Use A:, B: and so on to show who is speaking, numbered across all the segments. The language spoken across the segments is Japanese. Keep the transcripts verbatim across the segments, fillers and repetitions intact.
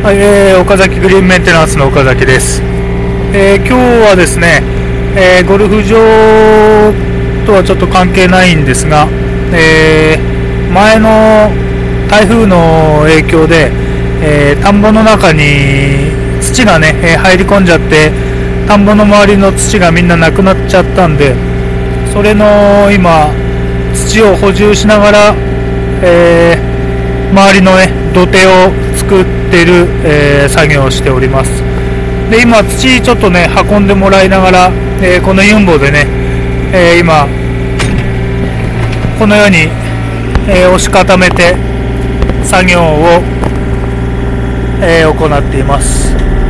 A: はい、えー、岡崎グリーンメンテナンスの岡崎です。えー、今日はですね、えー、ゴルフ場とはちょっと関係ないんですが、えー、前の台風の影響で、えー、田んぼの中に土がね、えー、入り込んじゃって、田んぼの周りの土がみんななくなっちゃったんで、それの今土を補充しながら、えー、周りのね土手を作っている、えー、作業をしております。で今土ちょっとね運んでもらいながら、えー、このユンボでね、えー、今このように、えー、押し固めて作業を、えー、行っています。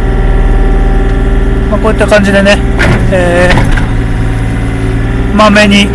A: まあ、こういった感じでね、えー、まめに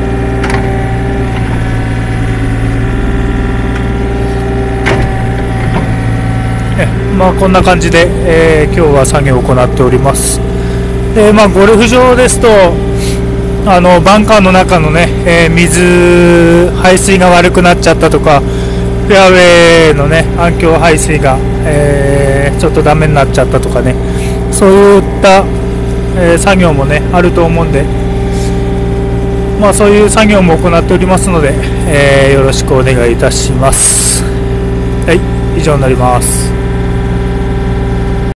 A: まあ、こんな感じで、えー、今日は作業を行っております。で、まあ、ゴルフ場ですとあのバンカーの中のね、えー、水排水が悪くなっちゃったとか、フェアウェイのね暗渠排水が、えー、ちょっとダメになっちゃったとかね、そういった、えー、作業もねあると思うんで、まあ、そういう作業も行っておりますので、えー、よろしくお願いいたします。はい、以上になります。